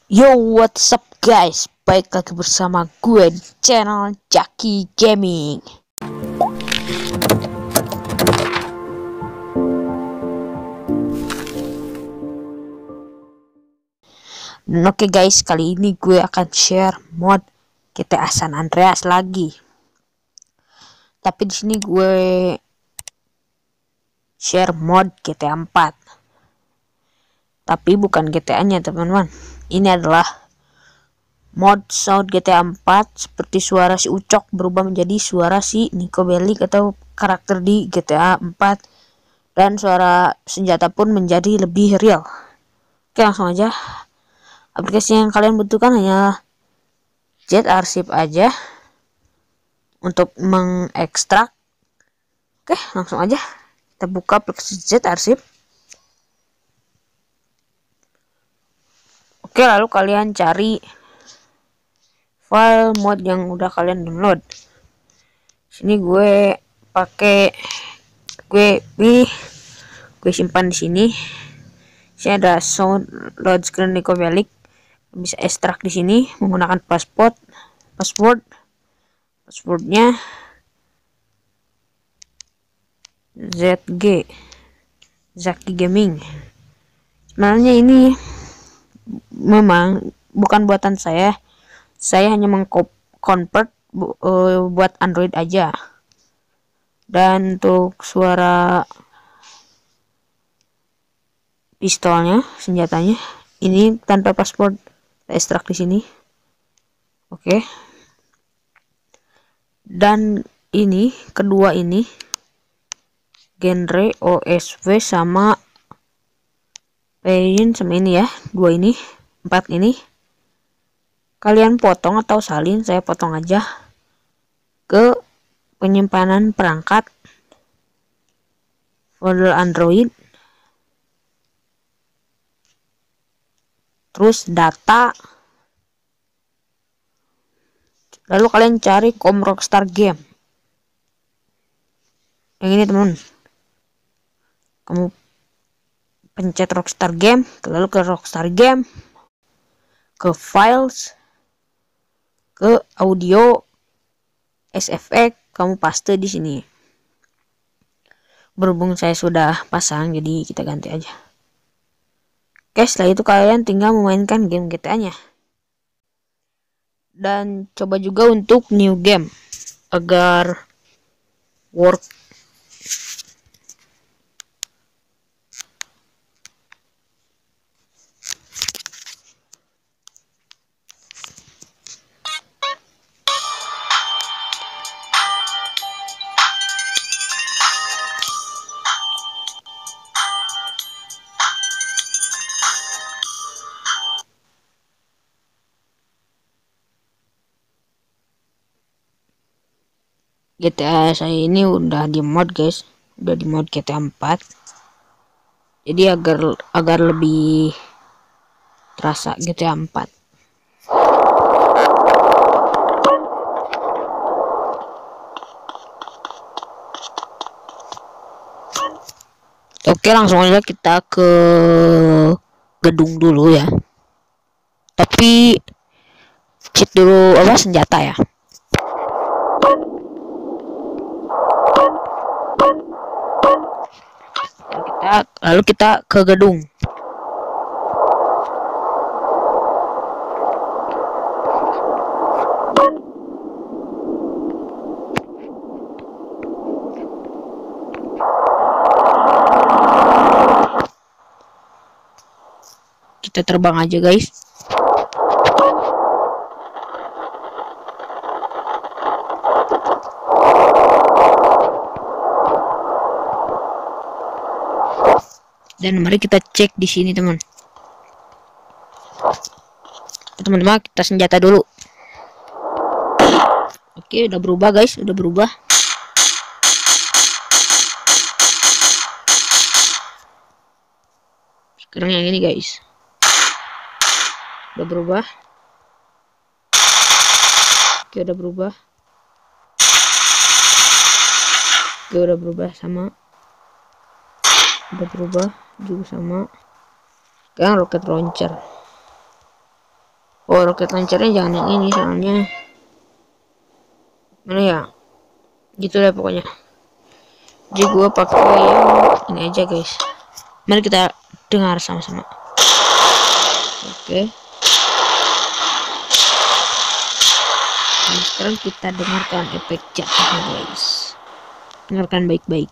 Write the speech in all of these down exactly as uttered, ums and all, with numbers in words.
Yo, what's up guys? Baik lagi bersama gue di channel Jaki Gaming. Dan oke guys, kali ini gue akan share mod G T A San Andreas lagi. Tapi di sini gue share mod G T A empat. Tapi bukan G T A-nya, teman-teman. Ini adalah mod sound G T A empat, seperti suara si Ucok berubah menjadi suara si Niko Bellic atau karakter di G T A empat, dan suara senjata pun menjadi lebih real. Oke, langsung aja. Aplikasi yang kalian butuhkan hanya Z-Archive aja untuk mengekstrak. Oke, langsung aja kita buka aplikasi Z-Archive. Oke, lalu kalian cari file mod yang udah kalian download. Sini gue pakai gue nih gue simpan di sini. Sini ada sound load screen Niko Bellic. Bisa ekstrak di sini menggunakan password password passwordnya Z G Zaki Gaming. Sebenarnya ini memang bukan buatan saya. Saya hanya mengconvert bu, uh, buat Android aja. Dan untuk suara pistolnya, senjatanya, ini tanpa password, kita ekstrak di sini. Oke. Dan ini kedua ini genre O S V sama Paint sama ini ya, dua ini, empat ini. Kalian potong atau salin, saya potong aja ke penyimpanan perangkat folder Android, terus data, lalu kalian cari com Rockstar Game yang ini, teman. Kamu pencet Rockstar Game, lalu ke Rockstar Game, ke files, ke audio, S F X, kamu paste di sini. Berhubung saya sudah pasang, jadi kita ganti aja. Oke, setelah itu kalian tinggal memainkan game G T A-nya. Dan coba juga untuk new game agar work. G T A saya ini udah di mod, guys. Udah di mod G T A empat. Jadi agar agar lebih terasa G T A empat. Oke, langsung aja kita ke gedung dulu ya. Tapi cheat dulu apa senjata ya. Kita, lalu kita ke gedung. Kita terbang aja, guys. Dan mari kita cek di sini, teman. Teman-teman, kita senjata dulu. Oke, udah berubah, guys. Udah berubah. Sekarang yang ini, guys. Udah berubah. Oke, udah berubah. Oke, udah berubah sama. Udah berubah juga sama. Sekarang rocket launcher. Oh, roket launchernya jangan yang ini, soalnya mana ya, gitu deh pokoknya. Jadi gue pakai yang ini aja guys. Mari kita dengar sama-sama. Oke. Nah, sekarang kita dengarkan efek jatuhnya guys. Dengarkan baik-baik.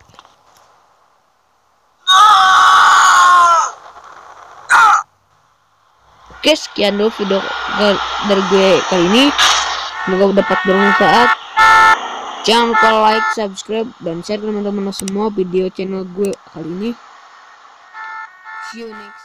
Oke, sekian dulu video dari gue kali ini. Semoga dapat bermanfaat. Jangan lupa like, subscribe, dan share teman-teman semua video channel gue kali ini. See you next.